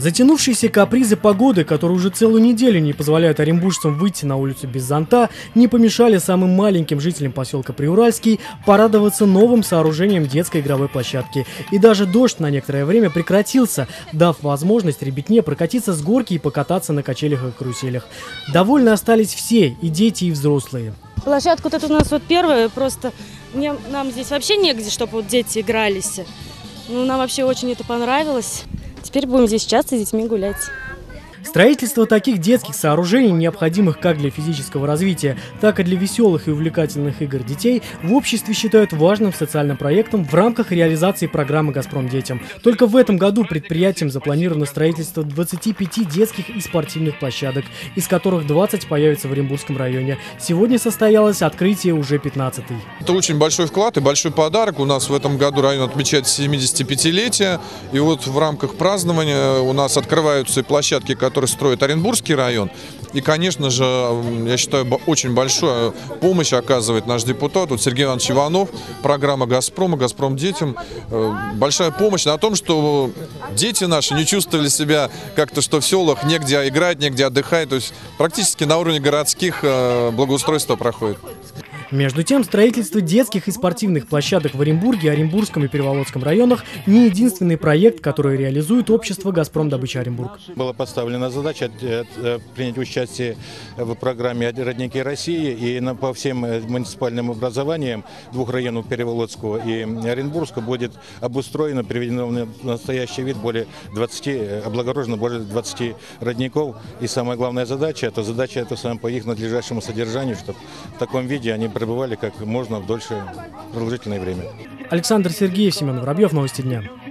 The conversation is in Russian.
Затянувшиеся капризы погоды, которые уже целую неделю не позволяют оренбуржцам выйти на улицу без зонта, не помешали самым маленьким жителям поселка Приуральский порадоваться новым сооружением детской игровой площадки. И даже дождь на некоторое время прекратился, дав возможность ребятне прокатиться с горки и покататься на качелях и каруселях. Довольны остались все, и дети, и взрослые. Площадка вот это у нас вот первая, просто нам здесь вообще негде, чтобы вот дети игрались. Ну, нам вообще очень это понравилось. Теперь будем здесь часто с детьми гулять. Строительство таких детских сооружений, необходимых как для физического развития, так и для веселых и увлекательных игр детей, в обществе считают важным социальным проектом в рамках реализации программы «Газпром детям». Только в этом году предприятием запланировано строительство 25 детских и спортивных площадок, из которых 20 появятся в Оренбургском районе. Сегодня состоялось открытие уже 15-й. Это очень большой вклад и большой подарок. У нас в этом году район отмечает 75-летие. И вот в рамках празднования у нас открываются площадки, который строит Оренбургский район. И, конечно же, я считаю, очень большую помощь оказывает наш депутат вот Сергей Иванович Иванов, программа «Газпрома», «Газпром детям». Большая помощь на том, что дети наши не чувствовали себя как-то, что в селах негде играть, негде отдыхать. То есть практически на уровне городских благоустройства проходит. Между тем, строительство детских и спортивных площадок в Оренбурге, Оренбургском и Переволодском районах не единственный проект, который реализует общество «Газпром Добыча Оренбург». Была поставлена задача принять участие в программе «Родники России», и по всем муниципальным образованиям двух районов Переволодского и Оренбургского будет обустроено, приведено в настоящий вид более 20, облагорожено более 20 родников. И самая главная задача – это по их надлежащему содержанию, чтобы в таком виде они пребывали как можно дольше продолжительное время. Александр Сергеев, Семен Воробьев, новости дня.